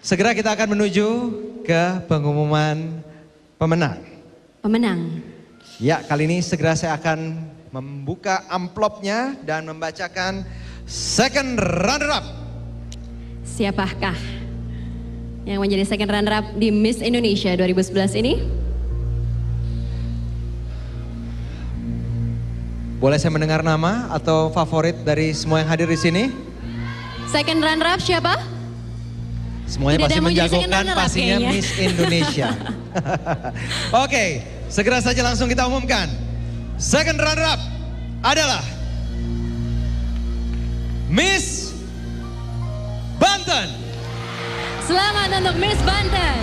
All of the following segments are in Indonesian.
Segera kita akan menuju ke pengumuman pemenang. Pemenang. Ya, kali ini segera saya akan membuka amplopnya dan membacakan second runner up. Siapakah yang menjadi second runner up di Miss Indonesia 2011 ini? Boleh saya mendengar nama atau favorit dari semua yang hadir di sini? Second runner up siapa? Semuanya pasti menjagokan pastinya kayaknya. Miss Indonesia. Oke, segera saja langsung kita umumkan. Second runner up adalah Miss Banten. Selamat untuk Miss Banten.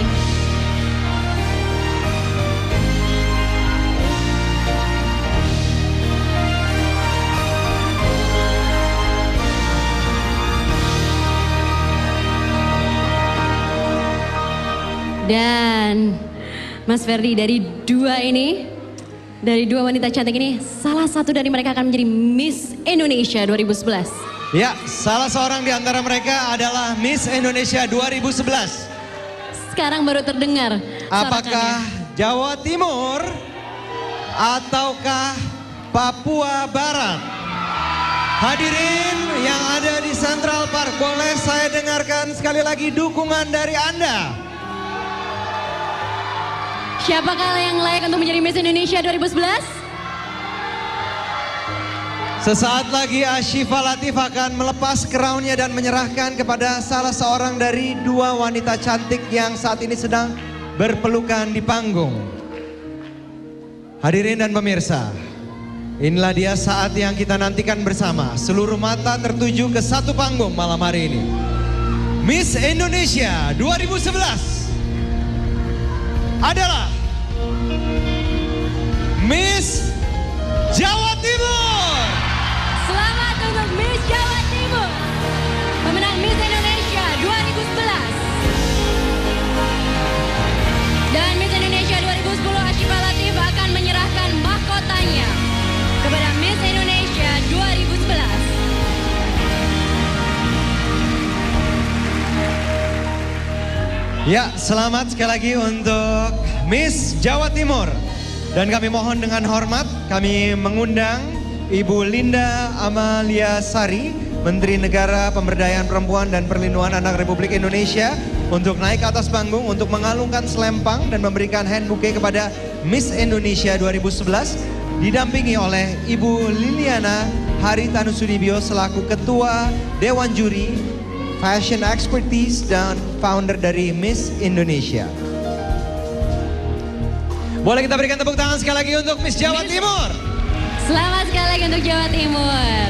Dan Mas Ferdi, dari dua wanita cantik ini, salah satu dari mereka akan menjadi Miss Indonesia 2011. Ya, salah seorang di antara mereka adalah Miss Indonesia 2011. Sekarang baru terdengar. Apakah Jawa Timur ataukah Papua Barat? Hadirin yang ada di Central Park, boleh saya dengarkan sekali lagi dukungan dari Anda. Siapakah yang layak untuk menjadi Miss Indonesia 2011? Sesaat lagi Ashifa Latif akan melepas crownnya dan menyerahkan kepada salah seorang dari dua wanita cantik yang saat ini sedang berpelukan di panggung. Hadirin dan pemirsa, inilah dia saat yang kita nantikan bersama. Seluruh mata tertuju ke satu panggung malam hari ini. Miss Indonesia 2011 adalah Miss Jawa Timur. Selamat untuk Miss Jawa Timur, pemenang Miss Indonesia 2011. Dan Miss Indonesia 2010 Ashifa Latif akan menyerahkan mahkotanya kepada Miss Indonesia 2011. Ya, selamat sekali lagi untuk Miss Jawa Timur. Dan kami mohon dengan hormat, kami mengundang Ibu Linda Amalia Sari, Menteri Negara Pemberdayaan Perempuan dan Perlindungan Anak Republik Indonesia, untuk naik ke atas panggung untuk mengalungkan selempang dan memberikan hand bouquet kepada Miss Indonesia 2011, didampingi oleh Ibu Liliana Haritanusudibyo selaku Ketua Dewan Juri Fashion Expertise dan founder dari Miss Indonesia. Boleh kita berikan tepuk tangan sekali lagi untuk Miss Jawa Timur. Selamat sekali lagi untuk Jawa Timur.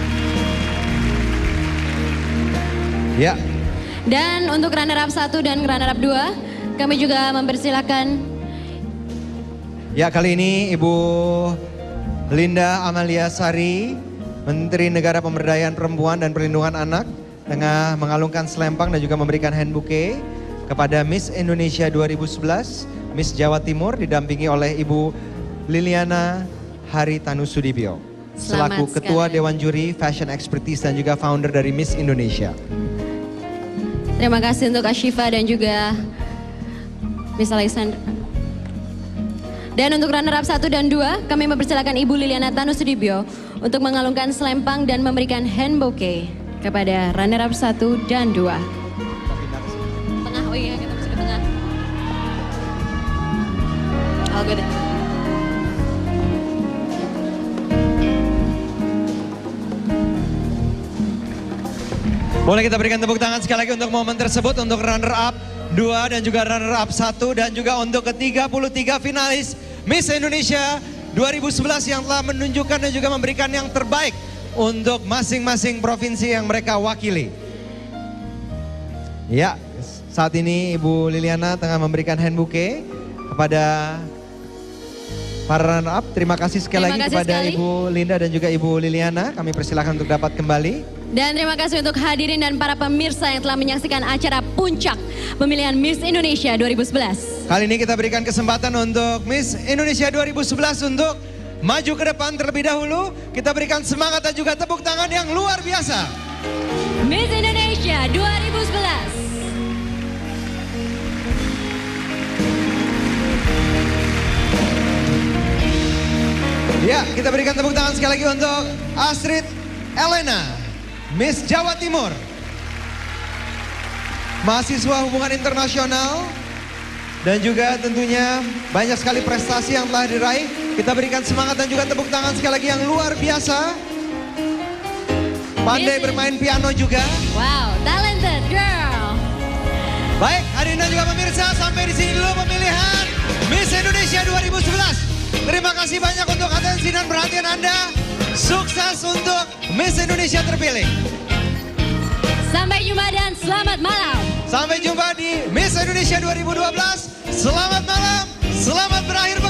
Ya. Dan untuk runner up 1 dan runner up 2, kami juga mempersilakan. Ya, kali ini Ibu Linda Amalia Sari, Menteri Negara Pemberdayaan Perempuan dan Perlindungan Anak, tengah mengalungkan selempang dan juga memberikan hand bouquet kepada Miss Indonesia 2011. Miss Jawa Timur didampingi oleh Ibu Liliana Haritanusudibyo selaku Ketua Dewan Juri Fashion Expertise dan juga founder dari Miss Indonesia. Terima kasih untuk Ashifa dan juga Miss Alexander. Dan untuk runner up 1 dan 2, kami mempersilakan Ibu Liliana Tanusudibyo untuk mengalungkan selempang dan memberikan hand bouquet kepada runner up 1 dan 2. Tengah, oh iya kita masuk ke tengah. All good. Boleh kita berikan tepuk tangan sekali lagi untuk momen tersebut, untuk runner up 2 dan juga runner up 1 dan juga untuk ke-33 finalis Miss Indonesia 2011 yang telah menunjukkan dan juga memberikan yang terbaik untuk masing-masing provinsi yang mereka wakili. Ya, saat ini Ibu Liliana tengah memberikan hand bouquet kepada para runner up. Terima kasih sekali lagi kepada Ibu Linda dan juga Ibu Liliana. Kami persilahkan untuk dapat kembali. Dan terima kasih untuk hadirin dan para pemirsa yang telah menyaksikan acara puncak pemilihan Miss Indonesia 2011. Kali ini kita berikan kesempatan untuk Miss Indonesia 2011 untuk maju ke depan terlebih dahulu. Kita berikan semangat dan juga tepuk tangan yang luar biasa. Miss Indonesia 2011. Ya, kita berikan tepuk tangan sekali lagi untuk Astrid Elena, Miss Jawa Timur. Mahasiswa hubungan internasional dan juga tentunya banyak sekali prestasi yang telah diraih. Kita berikan semangat dan juga tepuk tangan sekali lagi yang luar biasa. Pandai bermain piano juga. Wow, talented girl. Baik, hadirin dan juga pemirsa, sampai di sini dulu pemilihan Miss Indonesia 2011. Terima kasih banyak untuk atensi dan perhatian Anda. Sukses untuk Miss Indonesia terpilih. Sampai jumpa dan selamat malam. Sampai jumpa di Miss Indonesia 2012. Selamat malam, selamat berakhir.